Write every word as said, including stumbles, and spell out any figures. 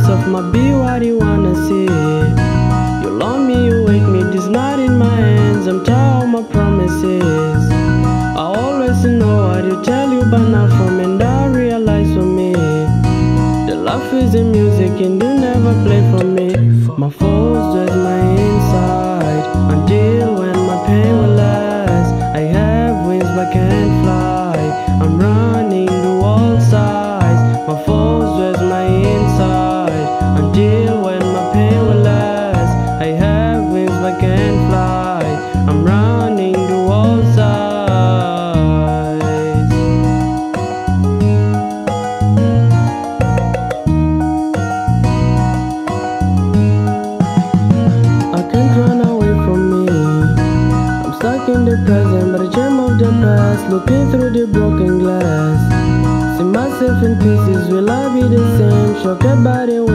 piece of my be what you wanna see. You love me, you wake me, this night in my hands, I'm tired of my promises. I always know what you tell you, but not from and I realize for me, the love is in music and you never play for me. My foes just my inside, until when my pain will last. I have wings but can't fly, I'm running to all sides. My foes just my inside, until when my pain will last. I have wings but can't fly, I'm running to all sides. I can't run away from me, I'm stuck in the present, but a gem of the past, looking through the broken glass. See myself in pieces, will I be the same? Shocked by the way